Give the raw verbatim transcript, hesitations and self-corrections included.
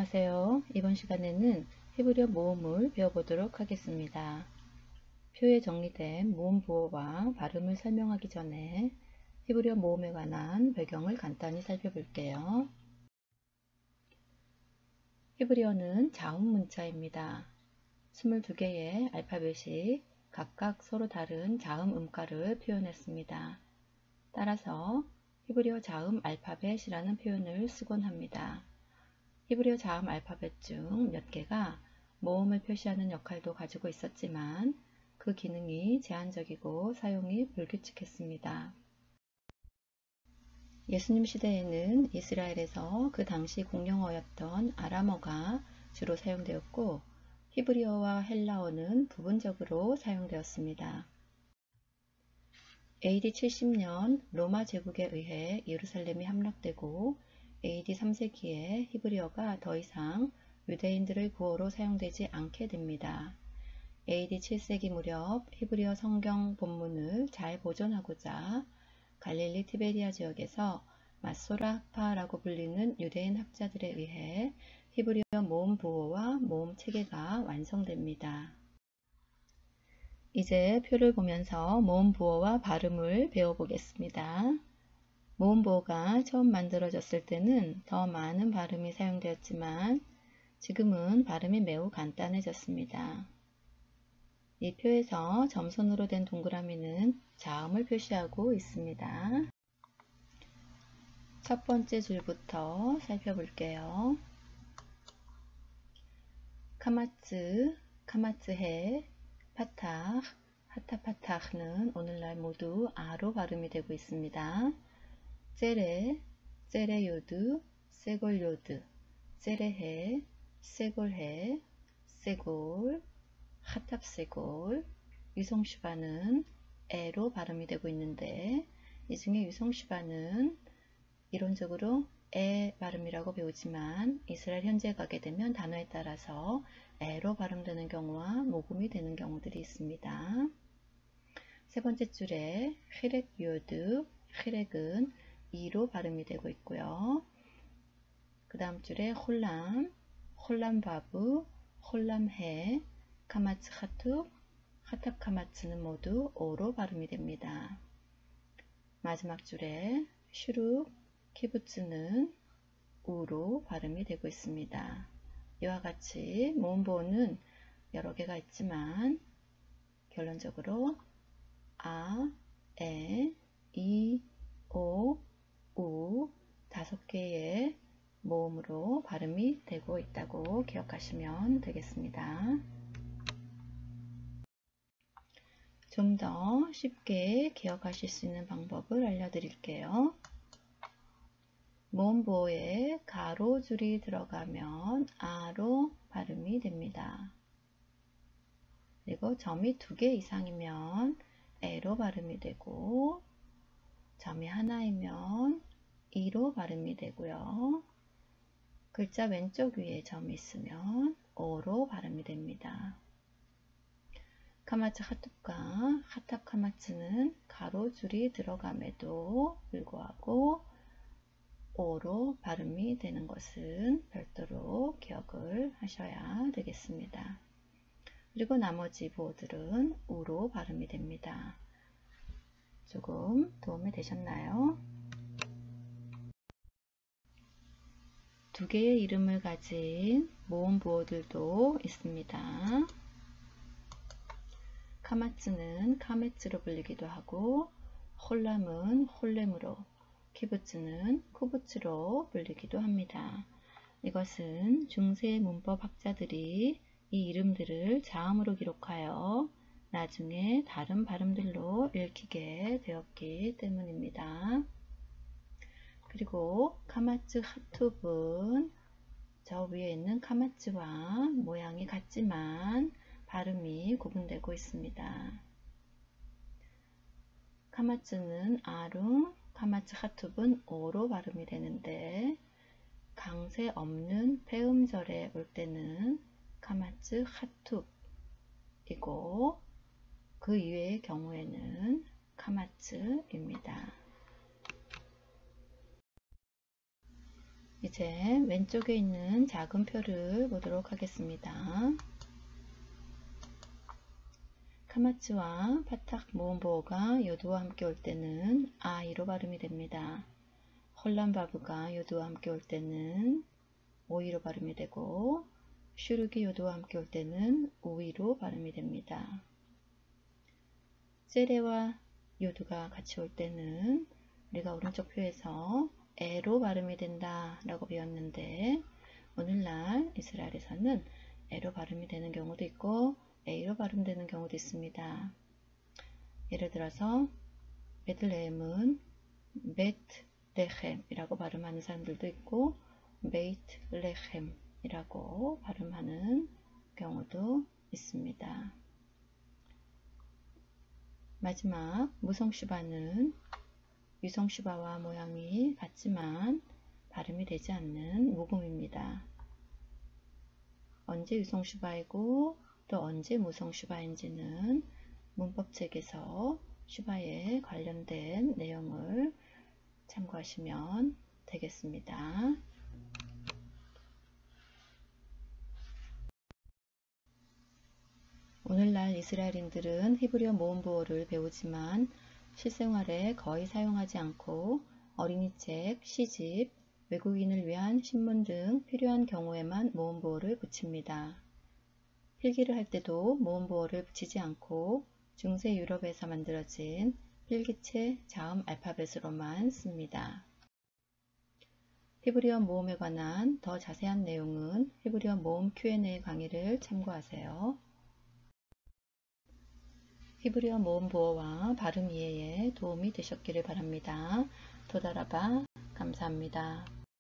안녕하세요. 이번 시간에는 히브리어 모음을 배워보도록 하겠습니다. 표에 정리된 모음 부호와 발음을 설명하기 전에 히브리어 모음에 관한 배경을 간단히 살펴볼게요. 히브리어는 자음 문자입니다. 이십이 개의 알파벳이 각각 서로 다른 자음 음가를 표현했습니다. 따라서 히브리어 자음 알파벳이라는 표현을 쓰곤 합니다. 히브리어 자음 알파벳 중 몇 개가 모음을 표시하는 역할도 가지고 있었지만 그 기능이 제한적이고 사용이 불규칙했습니다. 예수님 시대에는 이스라엘에서 그 당시 공용어였던 아람어가 주로 사용되었고 히브리어와 헬라어는 부분적으로 사용되었습니다. 에이디 칠십 년 로마 제국에 의해 예루살렘이 함락되고 에이디 삼 세기에 히브리어가 더 이상 유대인들의 구어로 사용되지 않게 됩니다. 에이디 칠 세기 무렵 히브리어 성경 본문을 잘 보존하고자 갈릴리 티베리아 지역에서 마소라 학파라고 불리는 유대인 학자들에 의해 히브리어 모음 부호와 모음 체계가 완성됩니다. 이제 표를 보면서 모음 부호와 발음을 배워보겠습니다. 모음 부호가 처음 만들어졌을 때는 더 많은 발음이 사용되었지만 지금은 발음이 매우 간단해졌습니다. 이 표에서 점선으로 된 동그라미는 자음을 표시하고 있습니다. 첫 번째 줄부터 살펴볼게요. 카마츠, 카마츠해, 파탁, 하타파탁는 오늘날 모두 아로 발음이 되고 있습니다. ጼ레, ጼ레요드, 세골요드, ጼ레해, 세골해, 세골, 하탑세골, 유성슈바는 에로 발음이 되고 있는데 이 중에 유성슈바는 이론적으로 에 발음이라고 배우지만 이스라엘 현지에 가게 되면 단어에 따라서 에로 발음되는 경우와 모음이 되는 경우들이 있습니다. 세 번째 줄에 히렉 요드, 히렉은 이로 발음이 되고 있고요. 그 다음 줄에 홀람, 홀람바브, 홀람해, 카마츠 하투, 하탑 카마츠는 모두 오로 발음이 됩니다. 마지막 줄에 슈룩, 키부츠는 우로 발음이 되고 있습니다. 이와 같이 모음 부호는 여러 개가 있지만 결론적으로 아, 에, 이, 오, 우 다섯 개의 모음으로 발음이 되고 있다고 기억하시면 되겠습니다. 좀 더 쉽게 기억하실 수 있는 방법을 알려드릴게요. 모음 부호에 가로줄이 들어가면 아로 발음이 됩니다. 그리고 점이 두 개 이상이면 에로 발음이 되고 점이 하나이면 이로 발음이 되고요. 글자 왼쪽 위에 점이 있으면 오로 발음이 됩니다. 카마츠 하투과 하탑 카마츠는 가로줄이 들어감에도 불구하고 오로 발음이 되는 것은 별도로 기억을 하셔야 되겠습니다. 그리고 나머지 부호들은 우로 발음이 됩니다. 조금 도움이 되셨나요? 두 개의 이름을 가진 모음 부호들도 있습니다. 카마츠는 카메츠로 불리기도 하고 홀람은 홀렘으로, 키부츠는 쿠부츠로 불리기도 합니다. 이것은 중세 문법 학자들이 이 이름들을 자음으로 기록하여 나중에 다른 발음들로 읽히게 되었기 때문입니다. 그리고 카마츠 하투브는 저 위에 있는 카마츠와 모양이 같지만 발음이 구분되고 있습니다. 카마츠는 아룽, 카마츠 하투브는 오로 발음이 되는데 강세 없는 폐음절에 올 때는 카마츠 하투브이고 그 이외의 경우에는 카마츠입니다. 이제 왼쪽에 있는 작은 표를 보도록 하겠습니다. 카마츠와 파탁 모음보어가 요드와 함께 올 때는 아이로 발음이 됩니다. 헐란바브가 요드와 함께 올 때는 오이로 발음이 되고, 슈르기 요드와 함께 올 때는 우이로 발음이 됩니다. 세레와 요드가 같이 올 때는 우리가 오른쪽 표에서 에로 발음이 된다 라고 배웠는데, 오늘날 이스라엘에서는 에로 발음이 되는 경우도 있고 A로 발음되는 경우도 있습니다. 예를 들어서 베들레헴은 베트레헴이라고 발음하는 사람들도 있고 베이트레헴이라고 발음하는 경우도 있습니다. 마지막 무성슈바는 유성슈바와 모양이 같지만 발음이 되지 않는 모음입니다. 언제 유성슈바이고 또 언제 무성슈바인지는 문법책에서 슈바에 관련된 내용을 참고하시면 되겠습니다. 오늘날 이스라엘인들은 히브리어 모음보어를 배우지만 실생활에 거의 사용하지 않고 어린이책, 시집, 외국인을 위한 신문 등 필요한 경우에만 모음보어를 붙입니다. 필기를 할 때도 모음보어를 붙이지 않고 중세 유럽에서 만들어진 필기체 자음 알파벳으로만 씁니다. 히브리어 모음에 관한 더 자세한 내용은 히브리어 모음 큐 앤 에이 강의를 참고하세요. 히브리어 모음보어와 발음 이해에 도움이 되셨기를 바랍니다. 도다라바 감사합니다.